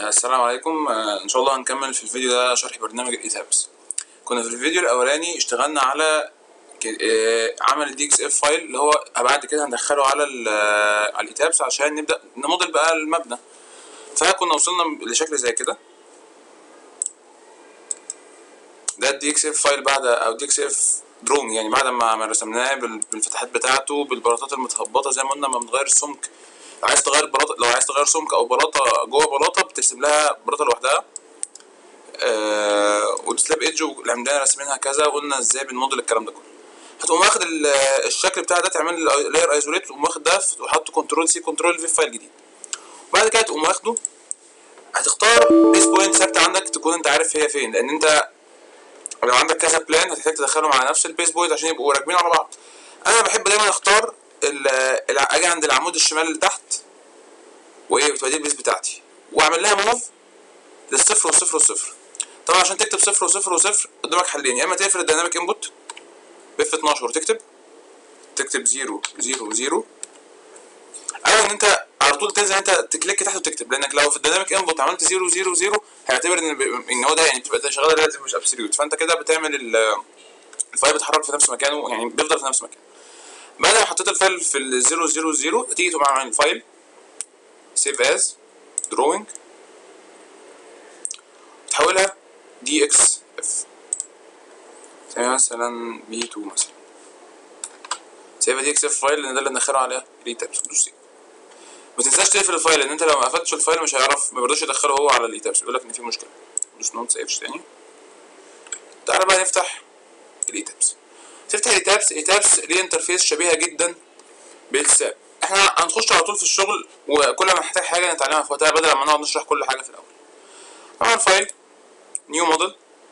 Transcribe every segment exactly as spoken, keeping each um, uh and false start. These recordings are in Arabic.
السلام عليكم. آه، ان شاء الله هنكمل في الفيديو ده شرح برنامج الايتابس. كنا في الفيديو الاولاني اشتغلنا على آه، عمل الدي اكس اف فايل اللي هو بعد كده هندخله على على الايتابس عشان نبدا نموديل بقى المبنى. فكنا وصلنا لشكل زي كده. ده الدي اكس اف فايل بعد او دي اكس اف دروم، يعني بعد ما رسمناه بالفتحات بتاعته بالبلاطات المتهبطه زي ما قلنا. لما بنغير السمك، لو عايز تغير بلاطه لو عايز تغير سمك او بلاطه جوه بلاطه بترسم لها بلاطه لوحدها. آه والسلاب ايدج والعمدان راسمينها كذا، وقلنا ازاي بنموديل الكلام ده كله. هتقوم واخد الشكل بتاع ده، تعمل لاير ايزوليت، وتقوم واخد ده وحط كنترول سي كنترول في فايل جديد. وبعد كده تقوم واخده، هتختار بيس بوينت ثابته عندك تكون انت عارف هي فين، لان انت لو عندك كذا بلان هتحتاج تدخلهم على نفس البيس بوينت عشان يبقوا راكبين على بعض. انا بحب دايما اختار اجي عند العمود الشمال اللي تحت وايه بتبقى دي البيس بتاعتي، واعمل لها موف للصفر والصفر والصفر. طبعا عشان تكتب صفر وصفر وصفر قدامك حلين، يا اما تقفل الديناميك انبوت باف اتناشر وتكتب تكتب صفر صفر صفر، او ان انت على طول تنزل انت تكليك تحت وتكتب، لانك لو في الديناميك انبوت عملت صفر صفر صفر هيعتبر ان ان هو ده يعني بتبقى شغاله ريلاتيف مش ابسوليوت، فانت كده بتعمل الفايل بيتحرك في نفس مكانه، يعني بيفضل في نفس مكانه. بعد ما حطيت الفايل في ال صفر صفر صفر تيجي تقوم عامل الفايل سيف از دروينج، تحولها دي اكس اف مثلا بي اتنين مثلا، سيبها دي اكس اف فايل لان ده اللي ندخله على الايتابس. دوس سيف. ما تنساش تقفل الفايل، لان انت لو ما قفلتش الفايل مش هيعرف، ما بيرضاش يدخله هو على الايتابس، يقول لك ان في مشكله. دوس نوت سيفش تاني. تعالى بقى نفتح الايتابس. تفتح الايتابس. الايتابس ليه انترفيس شبيهه جدا بالساب. احنا هنخش على طول في الشغل، وكل ما نحتاج حاجه نتعلمها في وقتها بدل ما نقعد نشرح كل حاجه في الاول. اعمل فايل نيو موديل،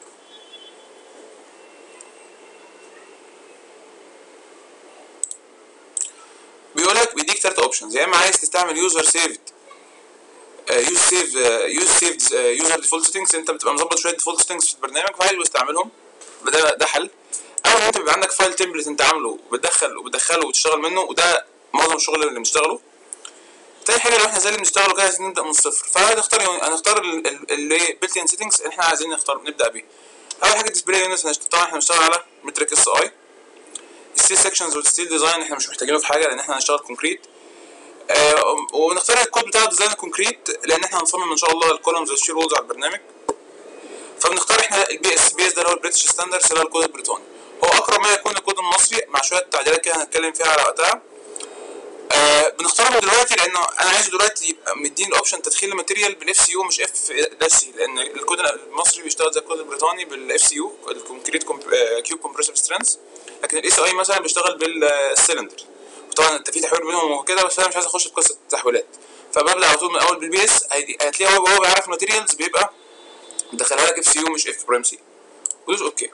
بيقولك بيديك تلات اوبشنز، يا اما عايز تستعمل يوزر سيفد يوز سيف يوز سيفد يوزر ديفولت سيتنجز، انت بتبقى مظبط شويه ديفولت سيتنجز في البرنامج فعايز تستعملهم، ده ده حل. او ان انت بيبقى عندك فايل تمبلت انت عامله وبتدخل وبتدخله وتشتغل منه، وده معظم الشغل اللي بنشتغله. تاني حاجه لو احنا زي اللي بنشتغله كده عايزين نبدا من الصفر، فهنختار هنختار اللي بيلت ان سيتنجز اللي احنا عايزين نختار نبدا بيه. اول حاجه ديسبلاي يونتس، طبعا احنا بنشتغل على مترك اس اي. الستيل سيكشنز والستيل ديزاين احنا مش محتاجينه في حاجه لان احنا هنشتغل كونكريت. آه ونختار الكود بتاع ديزاين كونكريت لان احنا هنصمم ان شاء الله الكولومز والشير وولز على البرنامج. فبنختار احنا البي اس بي اس ده اللي هو البريتش ستاندردز اللي هو الكود البريطاني، هو اقرب ما يكون الكود المصري مع شويه تعديلات كده هنتكلم فيها على وقتها. آه بنختاره دلوقتي لانه انا عايزه دلوقتي يبقى مديني الاوبشن تدخيل الماتيريال بالاف سي يو مش اف داش سي، لان الكود المصري بيشتغل زي الكود البريطاني بالاف سي يو الكونكريت كيوب كومبريسيف سترينث، لكن الاي سي اي مثلا بيشتغل بالسلندر. طبعا انت في تحويل بينهم وكده، بس انا مش عايز اخش في قصه التحويلات، فببدا على طول من اول بالبي اس. هتلاقي هو هو بيعرف ماتيريالز بيبقى مدخلها لك اف سي يو مش اف برايم سي. ودوس اوكي.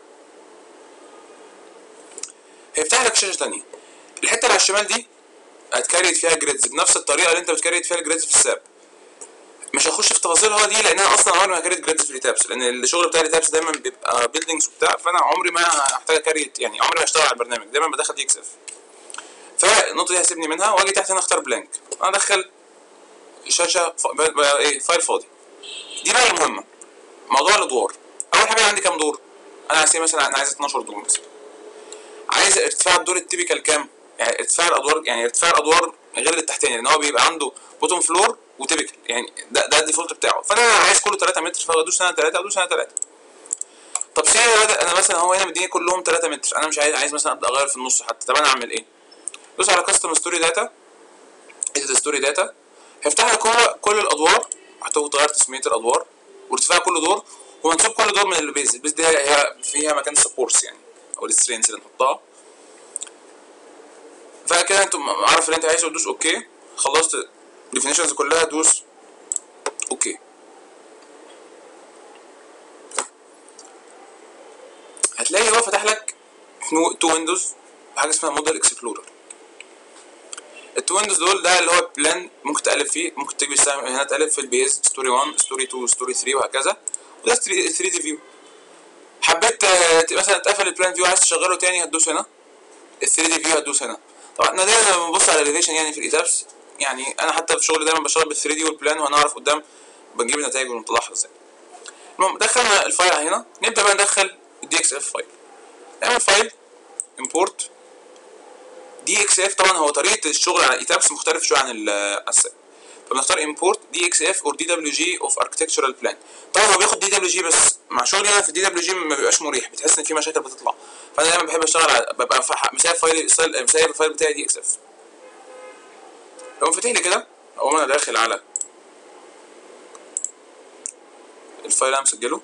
هيفتح لك شاشه ثانيه. الحته اللي على الشمال دي هتكريت فيها جريدز بنفس الطريقه اللي انت بتكريت فيها الجريدز في الساب. مش هخش في تفاصيلها دي لان انا اصلا عمري ما هكريت جريدز في الايتابس، لان الشغل بتاع الايتابس دايما بيبقى بيلدينجز وبتاع، فانا عمري ما هحتاج اكريت، يعني عمري ما هشتغل على البرنامج، دايما بدخل دي اكس اف. فالنقطه دي هسيبني منها واجي تحت هنا اختار بلانك، انا ادخل شاشه ف... ايه فايل فاضي. دي بقى المهمه، موضوع الادوار. اول حاجه عندي كام دور؟ انا عايز مثلا انا عايز اتناشر دور مثلا. عايز ارتفاع الدور التيبيكال كام؟ يعني ارتفاع الادوار، يعني ارتفاع الادوار غير التحتاني، لان هو بيبقى عنده بوتوم فلور وتيبيكال، يعني ده ده الديفولت بتاعه. فانا عايز كله تلاتة متر، فادوس هنا تلاتة ادوس هنا تلاتة. طب سي انا مثلا هو هنا مديني كلهم تلاتة متر، انا مش عايز عايز مثلا ابدا اغير في النص حتى. طب انا اعمل ايه؟ دوس على كاستم ستوري داتا، اديت ستوري داتا، هيفتح لك هو كل الادوار، هتغير تسميه الادوار وارتفاع كل دور ومنسوب كل دور من البيز. البيز دي هي فيها مكان السبورتس يعني او السترينز اللي نحطها. فكده انت عارف اللي انت عايزه تدوس اوكي. خلصت الديفينيشنز كلها دوس اوكي. هتلاقي هو فتح لك تو ويندوز حاجه اسمها موديل اكسبلورر. التو ويندوز دول ده اللي هو بلان ممكن تقلب فيه، ممكن تيجي هنا تقلب في البيز ستوري واحد ستوري اتنين ستوري تلاتة وهكذا، وده ثري دي فيو. حبيت مثلا تقفل البلان فيو عايز تشغله تاني هتدوس هنا، ال ثري دي فيو هتدوس هنا. طبعا نادرا لما بنبص على الاليفيشن يعني في الايتابس، يعني انا حتى في شغلي دايما بشتغل بال ثري دي والبلان، وهنعرف قدام بنجيب النتائج ونطلعها ازاي. المهم دخلنا الفايل هنا، نبدا بقى ندخل الدي اكس اف فايل. نعمل فايل import دي اكس اف. طبعا هو طريقه الشغل على ايتابس مختلف شويه عن الساب، فبنختار import دي اكس اف or دي دبليو جي of architectural plan. طبعا هو بياخد دي دبليو جي، بس مع شغلي انا في الدي دبليو جي ما بيبقاش مريح، بتحس ان في مشاكل بتطلع، فانا دايما بحب اشتغل على ببقى مسايب فايل مسايب الفايل بتاعي دي اكس اف. لو فتح لي كده اقوم انا داخل على الفايل اللي انا مسجله،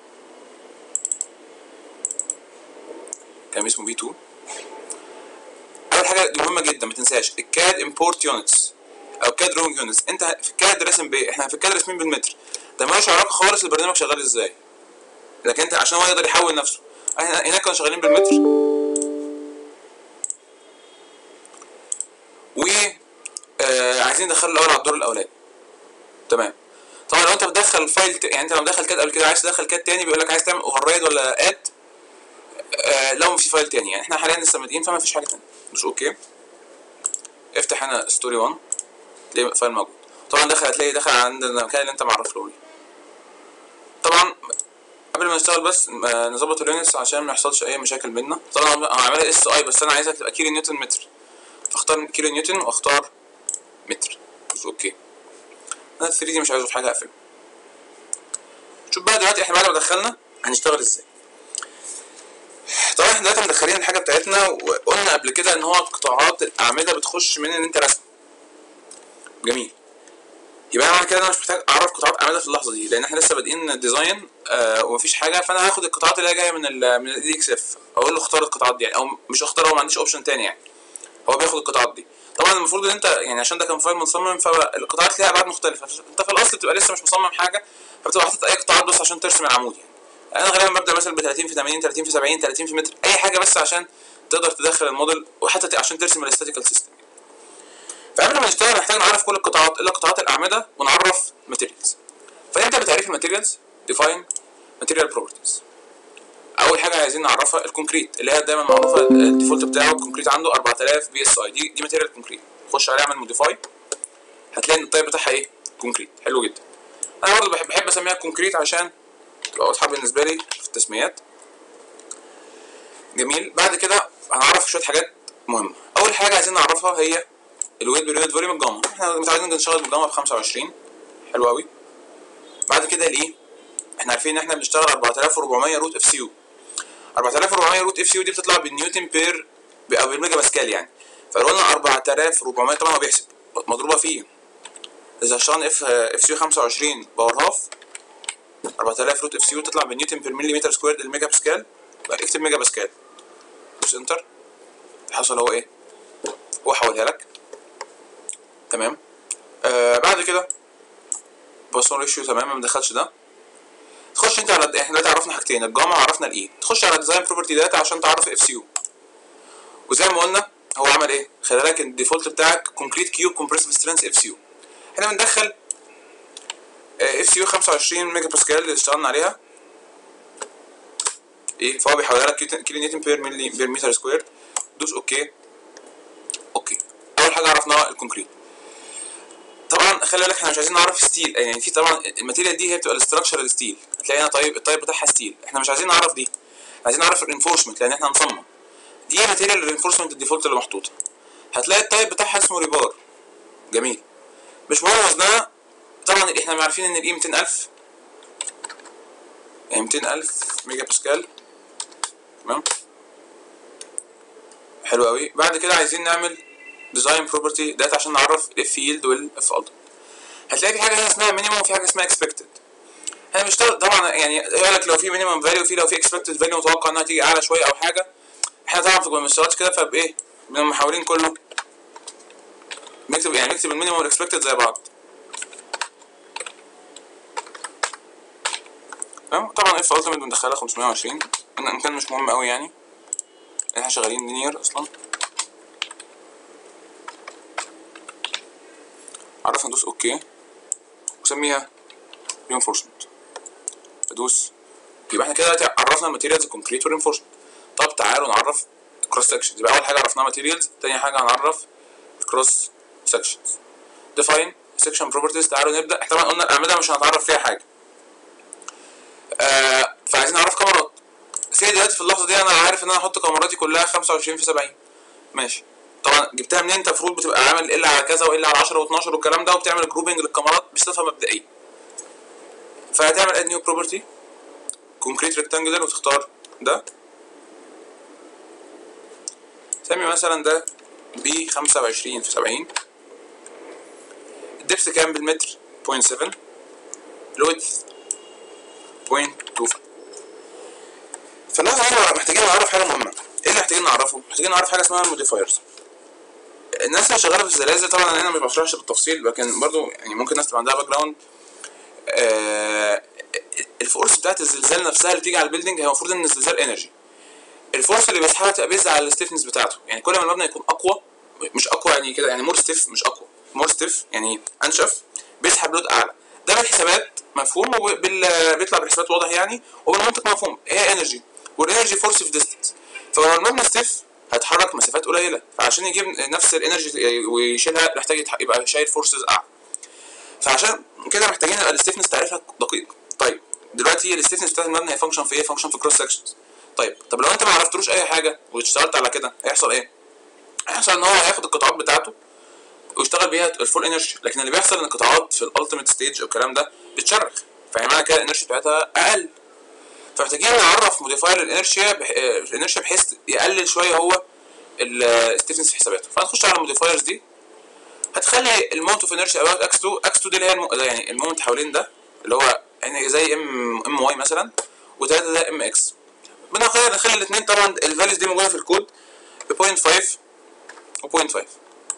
كان اسمه بي اتنين. اول حاجه دي مهمه جدا ما تنساش، الكاد امبورت يونتس او كاد دروينج يونتس. انت في الكاد راسم بايه؟ احنا في الكاد راسمين بالمتر، ده مالوش علاقه خالص البرنامج شغال ازاي، لكن انت عشان هو يقدر يحول نفسه. احنا هناك كنا شغالين بالمتر، و آه عايزين ندخله الاول على الدور الاولاني. تمام. طبعا لو انت بتدخل الفايل ت... يعني انت لو مدخل كاد قبل كده عايز تدخل كاد تاني، بيقول لك عايز تعمل اوفر رايد ولا اد آه لو في فايل تاني. يعني احنا حاليا لسه بادئين فما فيش حاجه تانيه. مش اوكي. افتح هنا ستوري واحد تلاقي فايل موجود. طبعا دخل هتلاقي دخل عند المكان اللي انت معرفه لي. طبعا قبل ما نشتغل بس نظبط اليونتس عشان ما يحصلش اي مشاكل بينا. طبعا انا هعملها اس اي بس انا عايزها تبقى كيلو نيوتن متر، فاختار كيلو نيوتن واختار متر. بس اوكي. انا ثري دي مش عايزه في حاجه اقفله. شوف بقى دلوقتي احنا بعد ما دخلنا هنشتغل ازاي. طبعا احنا دلوقتي مدخلين الحاجه بتاعتنا، وقلنا قبل كده ان هو قطاعات الاعمده بتخش من ان انت رسم. جميل. يبقى انا كده انا مش محتاج اعرف قطاعات اعمده في اللحظه دي، لان احنا لسه بادئين ديزاين آه ومفيش حاجه. فانا هاخد القطاعات اللي هي جايه من ال من الاي اكس اف، اقول له اختار القطاعات دي يعني، او مش اختار، هو ما عنديش اوبشن تاني يعني، هو بياخد القطاعات دي. طبعا المفروض ان انت يعني عشان ده كان فايل مصمم فالقطاعات ليها ابعاد مختلفه، انت في الاصل بتبقى لسه مش مصمم حاجه، فبتبقى حاطط اي قطاعات بس عشان ترسم العمود يعني. انا غالبا ببدا مثلا ب ثلاثين في ثمانين، ثلاثين في سبعين، ثلاثين في متر، اي حاجه بس عشان تقدر تدخل الموديل، وحتى عشان ترسم الاستاتيكال سيستم. فقبل ما نشتغل محتاج نعرف كل القطاعات الا قطاعات الاعمده، ونعرف ماتيريالز. فنبدا بتعريف الماتيريالز. ديفاين ماتيريال بروبرتيز. اول حاجه عايزين نعرفها الكونكريت، اللي هي دايما معروفه الديفولت بتاعه الكونكريت عنده أربعة آلاف بي اس اي. دي دي ماتيريال كونكريت. خش عليها اعمل موديفاي، هتلاقي ان التايب بتاعها ايه؟ كونكريت. حلو جدا. انا برضه بحب بحب اسميها كونكريت عشان تبقى واضحه بالنسبه لي في التسميات. جميل. بعد كده هنعرف شويه حاجات مهمه. اول حاجه عايزين نعرفها هي الويت باليونت فوليوم الجاما. احنا متعودين نشتغل بالجاما ب خمسة وعشرين. حلو قوي. بعد كده الايه؟ احنا عارفين ان احنا بنشتغل أربعة آلاف وأربعمية روت اف سي يو. أربعة آلاف وأربعمية روت اف سي يو دي بتطلع بالنيوتن بير او بالميجا باسكال يعني. فلو قلنا أربعة آلاف وأربعمية طبعا هو بيحسب مضروبه فيه، اذا اشتغلنا اف اف سي يو خمسة وعشرين باور هاف أربعة آلاف روت اف سي يو تطلع بالنيوتن بير مليمتر سكوير الميجا باسكال. بقى اكتب ميجا باسكال، دوس انتر، حصل هو ايه؟ هو حولها لك. تمام. آه بعد كده باسون ريشيو تمام، ما بندخلش ده. تخش انت على احنا دلوقتي عرفنا حاجتين، الجاما وعرفنا الاي. تخش على ديزاين بروبرتي داتا عشان تعرف اف سي يو. وزي ما قلنا هو عمل ايه؟ خلي بالك الديفولت بتاعك كومبليت كيوب كومبريسيف سترينث اف سي يو. احنا بندخل اف سي يو خمسة وعشرين ميجا باسكال اللي اشتغلنا عليها. ايه؟ فهو بيحولها لك كيلو نيوتن بير ملي بير متر سكوير. دوس اوكي. اوكي. اول حاجه عرفناها الكونكريت. طبعا خلي بالك احنا مش عايزين نعرف ستيل، يعني في طبعا الماتيريال دي هي بتبقى الاستراكشر ستيل، هتلاقي هنا طيب الطيب بتاعها ستيل، احنا مش عايزين نعرف دي، عايزين نعرف الرينفورسمنت لان احنا هنصمم. دي ماتيريال الرينفورسمنت الديفولت اللي محطوطه، هتلاقي الطيب بتاعها اسمه ريبار. جميل. مش مهم وزنها، طبعا احنا عارفين ان الاي مئتين ألف يعني مئتين ألف ميجا باسكال. تمام. حلو قوي. بعد كده عايزين نعمل ديزاين بروبرتي داتا عشان نعرف الاف ييلد والاف الت. هتلاقي في حاجه هنا اسمها مينيموم وفي حاجه اسمها اكسبكتد. احنا بنشتغل طبعا يعني يقول لك لو في مينيمم فاليو وفي لو في اكسبكتد فاليو متوقع انها تيجي اعلى شويه او حاجه. احنا طبعا في ما بنشتغلش كده، فبايه بنبقى محاولين كله نكتب يعني نكتب المينيمم والاكسبكتد زي بعض. تمام. طبعا اف التيميت بندخلها خمسمية وعشرين، ان كان مش مهم قوي يعني احنا شغالين لينير اصلا. عرفنا ندوس اوكي وسميها reinforcement. ادوس. يبقى احنا كده دلوقتي عرفنا الماتيريالز الكونكريت والرينفورسمنت. طب تعالوا نعرف الكروس سكشنز. يبقى اول حاجه عرفناها ماتيريالز، تاني حاجه هنعرف الكروس سكشنز. ديفاين سكشن بروبرتيز. تعالوا نبدا. احنا طبعا قلنا الاعمده مش هنتعرف فيها حاجه، عايزين نعرف كاميرات. في دلوقتي في اللحظه دي انا عارف ان انا احط كاميراتي كلها خمسة وعشرين في سبعين، ماشي. طبعا جبتها منين؟ انت المفروض بتبقى عامل ال على كذا وال على عشرة واتناشر والكلام ده، وبتعمل جروبنج للكاميرات بصفه مبدئيه. فهتعمل اد نيو بروبرتي كونكريت ريكتانجولار وتختار ده، سمي مثلا ده ب خمسة وعشرين في سبعين. الدبس كام بالمتر؟ صفر فاصلة سبعة. الويدث صفر فاصلة اتنين خمسة. فاللحظه هنا محتاجين نعرف حاجه مهمه. ايه اللي محتاجين نعرفه؟ محتاجين نعرف حاجه اسمها الموديفايرز. الناس اللي شغاله في الزلازل، طبعا انا هنا ما بشرحش بالتفصيل، لكن برضو يعني ممكن الناس تبقى عندها باك جراوند. آه الفورس بتاعت الزلزال نفسها اللي بتيجي على البيلدنج، هي المفروض ان الزلزال انرجي. الفورس اللي بيسحبها تبقى بيز على الستيفنس بتاعته، يعني كل ما المبنى يكون اقوى، مش اقوى يعني كده، يعني مور ستيف مش اقوى، مور ستيف يعني انشف، بيسحب لود اعلى. ده بالحسابات مفهوم، وبيطلع بالحسابات واضح يعني، وبالمنطق مفهوم. ايه انرجي؟ والانرجي فورس في ديستنس. فلو المبنى ستيف هيتحرك مسافات قليله، فعشان يجيب نفس الانرجي ويشيلها محتاج يبقى شايل فورسز اعلى. فعشان كده محتاجين الستيفنس تعريفها دقيق. طيب دلوقتي الستيفنس بتاعت المبنى هي فانكشن في ايه؟ فانكشن في كروس سكشنز. طيب طب لو انت ما عرفتلوش اي حاجه واشتغلت على كده، هيحصل ايه؟ هيحصل ان هو هياخد القطاعات بتاعته ويشتغل بيها الفول انرجي، لكن اللي بيحصل ان القطاعات في الالتيميت ستيج والكلام ده بتشرخ، فيعني معنى كده الانرجي بتاعتها اقل. فمحتاجين نعرف موديفاير الانرشيا بح... الانرشيا بحيث يقلل شويه هو الستيفنس في حساباته. فهنخش على الموديفايرز دي، هتخلي المومنت اوف انرشيا اباوت اكس اتنين. اكس اتنين دي اللي هي الم... يعني المومنت حوالين ده، اللي هو يعني زي ام ام واي مثلا، وتلاته ده ام اكس. بنخلي نخلي الاثنين طبعا الفاليوز دي موجوده في الكود ب صفر فاصلة خمسة و صفر فاصلة خمسة.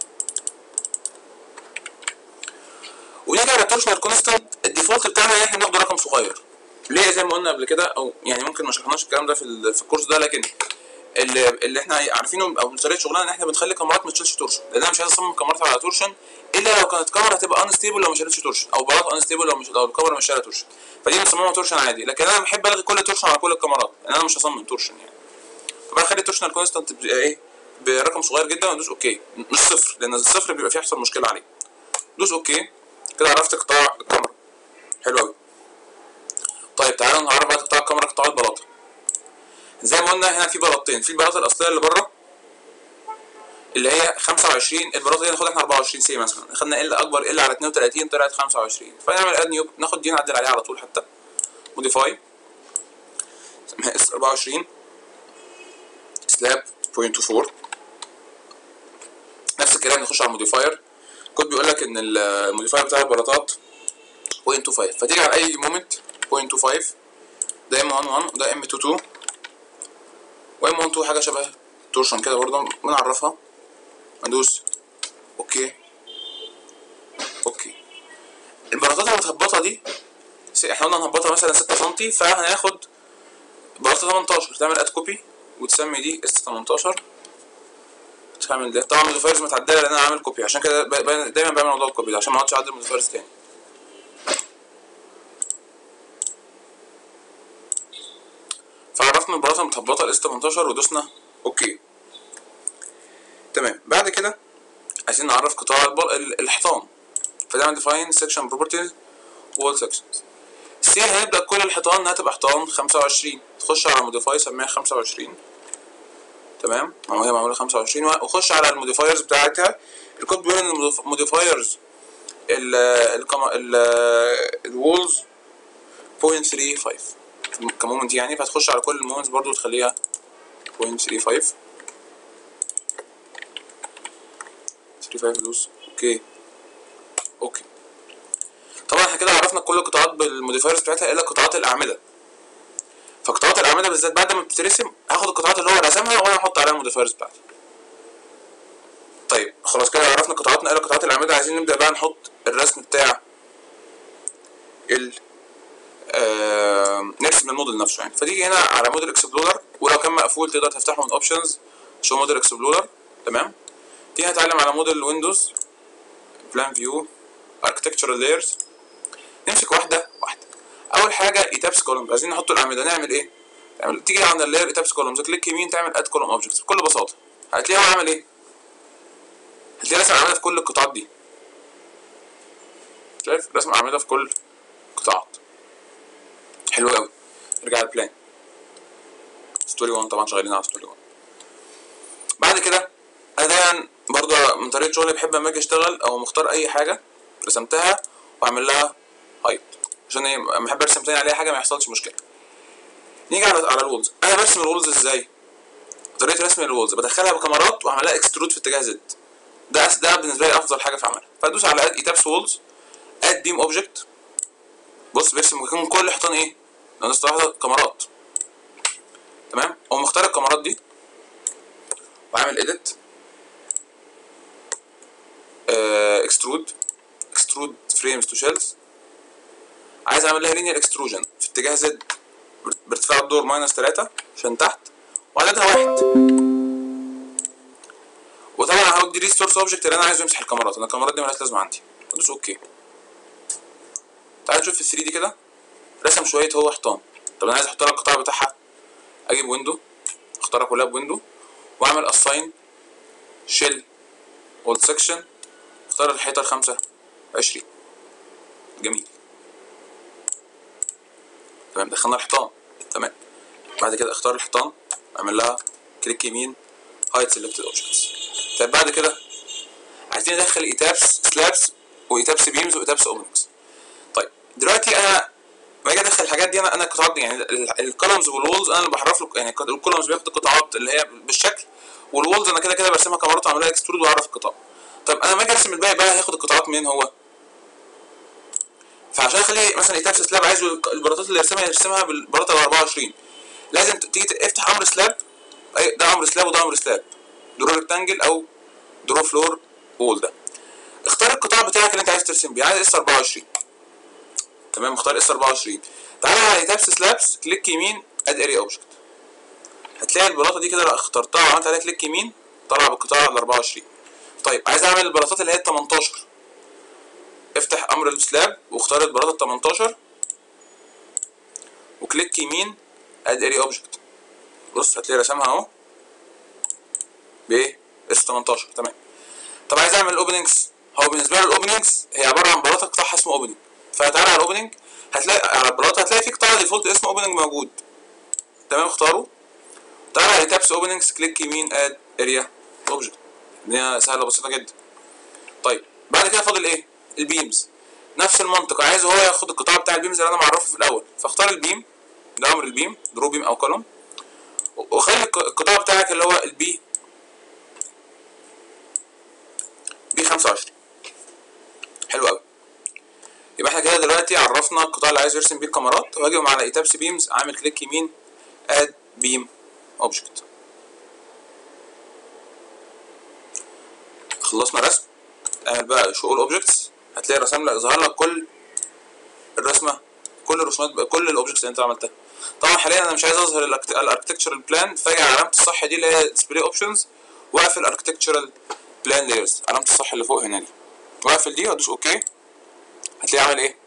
ونيجي على التورشنال كونستانت، الديفولت بتاعنا ان احنا بناخد رقم صغير. ليه؟ زي ما قلنا قبل كده، او يعني ممكن ما شرحناش الكلام ده في في الكورس ده، لكن اللي, اللي احنا عارفينه او طريقه شغلنا ان احنا بنخلي كاميرات ما تشيلش تورشن، لان انا مش عايز اصمم كاميرات على تورشن الا لو كانت كاميرا هتبقى انستيبل لو ما شالتش تورشن، او بلاط انستيبل لو مش لو الكاميرا مش شايله تورشن، فدي بنصممها تورشن عادي. لكن انا بحب الغي كل تورشن على كل الكاميرات، لان انا مش هصمم تورشن يعني. فبخلي التورشنال كونستانت ايه؟ برقم صغير جدا، وادوس اوكي. مش صفر، لان الصفر بيبقى فيه يحصل مشكله عليه. دوس اوكي كده، عرفت قطاع الكاميرا. حلو قوي. طيب تعالوا نعرف بقى قطاع الكاميرا، قطاع البلاطه. زي ما قلنا هنا في بلاطتين، في البلاطه الاصليه اللي بره اللي هي خمسة وعشرين، البلاطه دي ناخدها احنا اربعة وعشرين سي مثلا، خدنا ال اكبر ال على اتنين وتلاتين طلعت خمسة وعشرين، فنعمل اد نيو، ناخد دي نعدل عليها على طول، حتى موديفاي اس اربعة وعشرين سلاب صفر فاصلة اتنين اربعة. نفس الكلام نخش على الموديفاير. الكود بيقول لك ان الموديفاير بتاع البلاطات صفر فاصلة اتنين خمسة، فتيجي على اي مومنت صفر فاصلة اتنين خمسة، ده ام واحد واحد وده ام اتنين اتنين، وام واحد اتنين حاجه شبه تورشن كده برضه بنعرفها. ادوس اوكي اوكي. البلاطات المتهبطه دي احنا قلنا نهبطها مثلا ستة سم، فهناخد بلاطه تمنتاشر، تعمل اد كوبي وتسمي دي اس تمنتاشر، تعمل ده. طبعا الموديفايرز متعدله لان انا عامل كوبي، عشان كده دايما بعمل موضوع الكوبي ده عشان ما اقعدش اعدل الموديفايرز تاني. فعرفنا البلاطه المتهبطه الاس تمنتاشر ودوسنا اوكي. تمام. بعد كده عايزين نعرف قطاع الحيطان، فنعمل ديفاين سكشن بروبرتيز وول سكشنز. سي هنبدا كل الحيطان انها تبقى حيطان خمسة وعشرين، تخش على موديفاي سميها خمسة وعشرين. تمام، ما هي معموله خمسة وعشرين، وخش على الموديفايرز بتاعتها. الكود بيقول ان الموديفايرز ال ال الوولز صفر فاصلة تلاتة خمسة كمومنت يعني، فهتخش على كل المومنتس برضو تخليها صفر فاصلة تلاتة خمسة تلاتة خمسة. دوس اوكي اوكي. طبعا احنا كده عرفنا كل القطاعات بالموديفايرز بتاعتها الا قطاعات الاعمده. فقطاعات الاعمده بالذات بعد ما بتترسم هاخد القطاعات اللي هو رسمها وانا احط عليها الموديفايرز بتاعتي. طيب خلاص كده عرفنا قطاعاتنا الا قطاعات الاعمده. عايزين نبدا بقى نحط الرسم بتاع ال آه نرسم الموديل نفسه يعني. فتيجي هنا على موديل اكسبلورر، ولو كان مقفول تقدر تفتحه من اوبشنز شو موديل اكسبلورر. تمام. تيجي هتعلم على موديل ويندوز بلان فيو اركتكتشرال لايرز، نمسك واحده واحده. اول حاجه ايتابس كولومز، عايزين نحط الاعمده. نعمل ايه؟ تعمل تيجي عند اللاير ايتابس كولومز، كليك يمين تعمل اد كولوم اوبجكتس. بكل بساطه هتلاقيه هو عامل ايه؟ هتلاقي رسم اعمده في كل القطاعات دي. شايف رسم اعمده في كل القطاعات. حلو قوي. نرجع للبلان. ستوري واحد طبعا شغالين على ستوري واحد. بعد كده انا دايما برضو من طريقه شغلي بحب اما اجي اشتغل او مختار اي حاجه رسمتها واعمل لها هايد عشان ايه لما احب ارسم تاني عليها حاجه ما يحصلش مشكله. نيجي على على الولز. انا برسم الولز ازاي؟ طريقه رسم الولز بدخلها بكاميرات واعمل لها اكسترود في اتجاه زد. ده ده بالنسبه لي افضل حاجه في عملها. فادوس على اد ايتابس وولز، اد بيم اوبجكت. بص بيرسم مكان كل حيطان ايه؟ لو واحده كاميرات. تمام؟ اقوم مختار الكاميرات دي واعمل اديت اكسترود اكسترود فريمز تو شيلز. عايز اعمل لها لينير اكستروجن في اتجاه زد بارتفاع الدور ماينس تلاتة عشان تحت وعددها واحد. وطبعا هاخد دي ريسورس اوبجكت اللي انا عايزه يمسح الكاميرات، انا الكاميرات دي مالهاش لازمه عندي. ادوس اوكي. تعال نشوف في ثري دي كده رسم شويه هو حيطان. طب انا عايز احط لها القطاع بتاعها، اجيب ويندو اختارها كلها بويندو واعمل اساين شيل وول سكشن، اختار الحيطه الخمسة وعشرين. جميل. تمام دخلنا الحيطان. تمام. بعد كده اختار الحيطان اعمل لها كليك يمين هايد سيلكتد اوبجكتس. طيب بعد كده عايزين ندخل ايتابس سلابس وايتابس بيمز وايتابس اوبنكس. طيب دلوقتي انا لما اجي ادخل الحاجات دي انا انا قطعات يعني الكولمز والولز انا اللي بحرف له، يعني الكولمز بياخد القطاعات اللي هي بالشكل، والولز انا كده كده برسمها كاميرات واعمل لها اكسترود واعرف القطاع. طب انا لما اجي ارسم الباقي بقى هياخد القطاعات منين هو؟ فعشان اخلي مثلا ايتابس سلاب عايز البلاطات اللي يرسمها يرسمها بالبلاطه ال أربعة وعشرين، لازم تيجي تفتح امر سلاب. ده امر سلاب وده امر سلاب، درو ريكتانجل او درو فلور وول. ده اختار القطاع بتاعك اللي انت عايز ترسم بيه، عايز اس أربعة وعشرين. تمام اختار اس أربعة وعشرين. تعالى على ايتابس سلابس كليك يمين اد اريا اوبجكت. هتلاقي البلاطه دي كده لو اخترتها وعملت عليها كليك يمين طلع بالقطاع ال أربعة وعشرين. طيب عايز اعمل البلاطات اللي هي ال تمنتاشر، افتح امر السلاب واختار البلاطه ال تمنتاشر وكليك يمين اد اريا اوبجكت. بص هتلاقي رسمها اهو بايه؟ اس تمنتاشر. تمام. طب عايز اعمل الاوبننجز. هو بالنسبه لي الاوبننجز هي عباره عن بلاطه قطاعها اسمه اوبننج. فتعالى على الاوبننج هتلاقي على البلاطه هتلاقي في قطاع ديفولت اسمه اوبننج موجود. تمام اختاره. تعالى على تابس اوبننجز كليك يمين اد اريا اوبجكت. الدنيا سهله بسيطه جدا. طيب بعد كده فاضل ايه؟ البيمز. نفس المنطق عايز هو ياخد القطاع بتاع البيمز اللي انا معرفه في الاول، فاختار البيم. ده امر البيم درو بيم او كولوم، وخلي القطاع بتاعك اللي هو البي بي خمسة وعشرين. حلو قوي. يبقى احنا كده دلوقتي عرفنا القطاع اللي عايز يرسم بيه الكاميرات، وهاجي على ايتابس بيمز عامل كليك يمين اد بيم اوبجكت. خلصنا رسم. اعمل بقى شو اول اوبجكتس، هتلاقي رسم لك ظهر لك كل الرسمه كل الرسومات كل الاوبجكتس اللي انت عملتها. طبعا حاليا انا مش عايز اظهر الاركتكتشرال بلان، فاجي على علامه الصح دي اللي هي ديسبلاي اوبشنز واقفل الاركتكتشرال بلان لايرز، علامه الصح اللي فوق هنا دي، واقفل دي وادوس اوكي. هتلاقي عمل ايه؟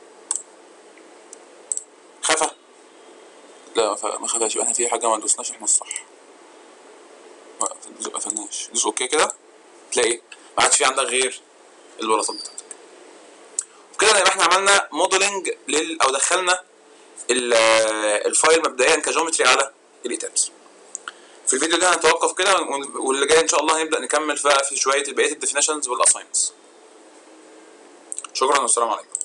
خفى؟ لا ما خفاش، يبقى احنا في حاجه ما دوسناش احنا الصح. ما قفلناش. دوس اوكي كده تلاقي ما عادش في عندك غير البلاطات بتاعتك. وبكده يبقى احنا عملنا موديلنج لل او دخلنا الفايل مبدئيا كجيومتري على الايتابس. في الفيديو ده هنتوقف كده، واللي جاي ان شاء الله هنبدا نكمل في شويه بقيه الديفينيشنز والاساينمنتس. شكرا والسلام عليكم.